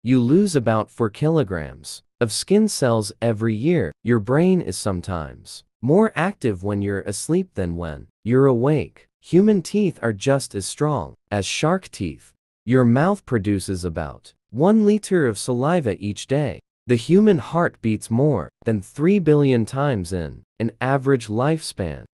You lose about 4 kilograms of skin cells every year. Your brain is sometimes more active when you're asleep than when you're awake. Human teeth are just as strong as shark teeth. Your mouth produces about 1 liter of saliva each day. The human heart beats more than 3 billion times in an average lifespan.